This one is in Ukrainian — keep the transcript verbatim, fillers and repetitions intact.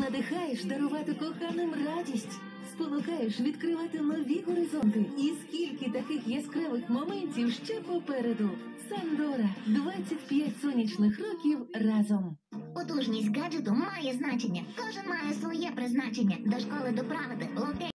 Надихаєш дарувати коханим радість, спонукаєш відкривати нові горизонти. І скільки таких яскравих моментів ще попереду. Сандора. двадцять п'ять сонячних років разом. Потужність гаджету має значення. Кожен має своє призначення. До школи доправити. Локей.